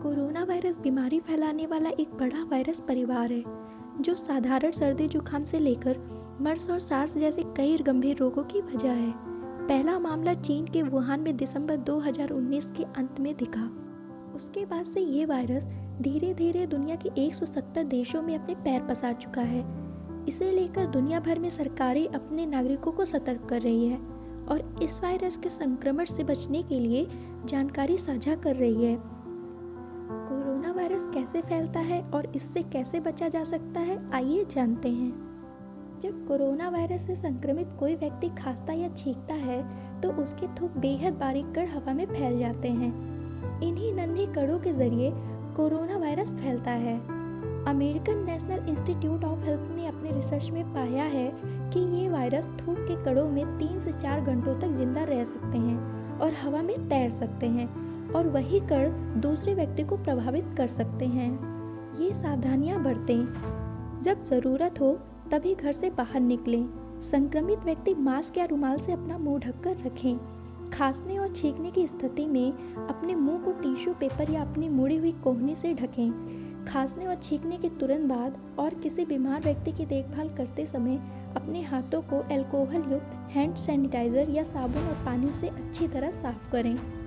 Corona virus बीमारी फैलाने वाला एक बड़ा वायरस परिवार है जो साधारण सर्दी जुकाम से लेकर मर्स और सार्स जैसे कई गंभीर रोगों की वजह है। पहला मामला चीन के वुहान में दिसंबर 2019 के अंत में दिखा। उसके बाद से ये वायरस धीरे धीरे दुनिया के 170 देशों में अपने पैर पसार चुका है। इसे लेकर दुनिया भर में सरकारें अपने नागरिकों को सतर्क कर रही है और इस वायरस के संक्रमण से बचने के लिए जानकारी साझा कर रही है। कोरोना वायरस कैसे फैलता है और इससे कैसे बचा जा सकता है, आइए जानते हैं। जब कोरोना वायरस से संक्रमित कोई व्यक्ति खांसता या छींकता है तो उसके थूक बेहद बारीक कण हवा में फैल जाते हैं। इन्हीं नन्हे कणों के जरिए कोरोना वायरस फैलता है। American National Institute of Health ने अपने रिसर्च में पाया है कि ये वायरस थूक के कणों में 3 से 4 घंटों तक जिंदा रह सकते हैं और हवा में तैर सकते हैं और वही कण दूसरे व्यक्ति को प्रभावित कर सकते हैं। ये सावधानियां बरतें। जब ज़रूरत हो तभी घर से बाहर निकलें। संक्रमित व्यक्ति मास्क या रुमाल से अपना मुंह ढककर रखें। खांसने और छींकने की स्थिति में अपने मुंह को टिश्यू पेपर या अपनी मुड़ी हुई कोहनी से ढकें। खांसने और छींकने के तुरंत बाद और किसी बीमार व्यक्ति की देखभाल करते समय अपने हाथों को अल्कोहल युक्त हैंड सैनिटाइजर या साबुन और पानी से अच्छी तरह साफ करें।